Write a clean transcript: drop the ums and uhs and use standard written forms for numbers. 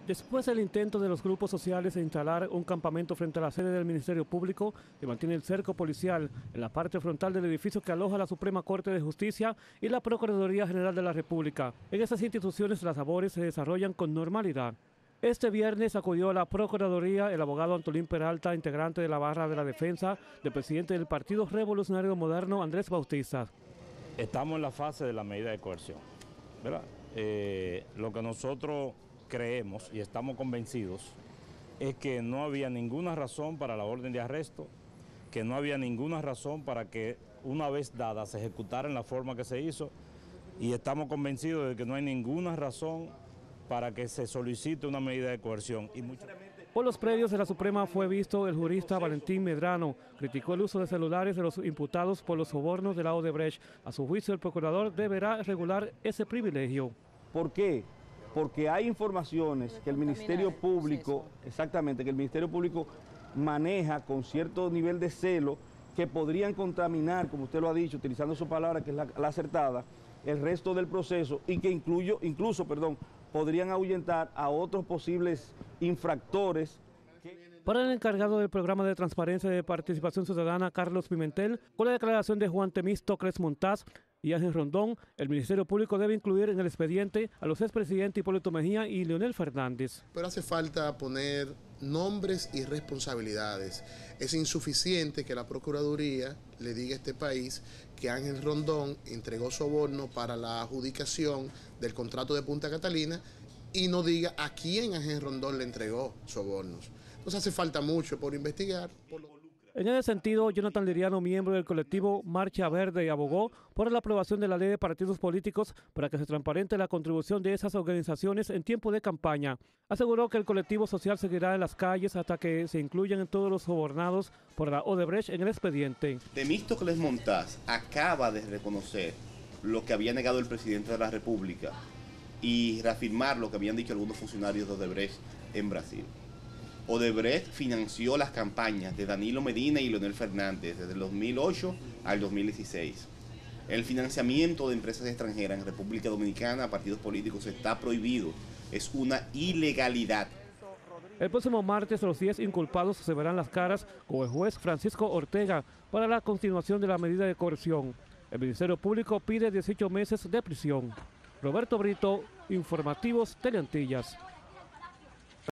Después del intento de los grupos sociales de instalar un campamento frente a la sede del Ministerio Público, que mantiene el cerco policial en la parte frontal del edificio que aloja la Suprema Corte de Justicia y la Procuraduría General de la República. En estas instituciones las labores se desarrollan con normalidad. Este viernes acudió a la Procuraduría el abogado Antolín Peralta, integrante de la barra de la defensa del presidente del Partido Revolucionario Moderno, Andrés Bautista. Estamos en la fase de la medida de coerción, ¿verdad? Lo que nosotros creemos y estamos convencidos es que no había ninguna razón para la orden de arresto, que no había ninguna razón para que una vez dada se ejecutara en la forma que se hizo, y estamos convencidos de que no hay ninguna razón para que se solicite una medida de coerción. Por los predios de la Suprema fue visto el jurista Valentín Medrano. Criticó el uso de celulares de los imputados por los sobornos de la Odebrecht. A su juicio, el procurador deberá regular ese privilegio. ¿Por qué? Porque hay informaciones que el Ministerio Público, exactamente, que el Ministerio Público maneja con cierto nivel de celo que podrían contaminar, como usted lo ha dicho, utilizando su palabra que es la acertada, el resto del proceso y que incluso podrían ahuyentar a otros posibles infractores. Para el encargado del programa de transparencia de participación ciudadana, Carlos Pimentel, con la declaración de Juan Temístocles Montaz y Ángel Rondón, el Ministerio Público debe incluir en el expediente a los expresidentes Hipólito Mejía y Leonel Fernández. Pero hace falta poner nombres y responsabilidades. Es insuficiente que la Procuraduría le diga a este país que Ángel Rondón entregó soborno para la adjudicación del contrato de Punta Catalina y no diga a quién Ángel Rondón le entregó sobornos. Entonces hace falta mucho por investigar. En ese sentido, Jonathan Liriano, miembro del colectivo Marcha Verde, abogó por la aprobación de la ley de partidos políticos para que se transparente la contribución de esas organizaciones en tiempo de campaña. Aseguró que el colectivo social seguirá en las calles hasta que se incluyan en todos los sobornados por la Odebrecht en el expediente. Temístocles Montaz acaba de reconocer lo que había negado el presidente de la República y reafirmar lo que habían dicho algunos funcionarios de Odebrecht en Brasil. Odebrecht financió las campañas de Danilo Medina y Leonel Fernández desde el 2008 al 2016. El financiamiento de empresas extranjeras en República Dominicana a partidos políticos está prohibido. Es una ilegalidad. El próximo martes los 10 inculpados se verán las caras con el juez Francisco Ortega para la continuación de la medida de coerción. El Ministerio Público pide 18 meses de prisión. Roberto Brito, Informativos Teleantillas.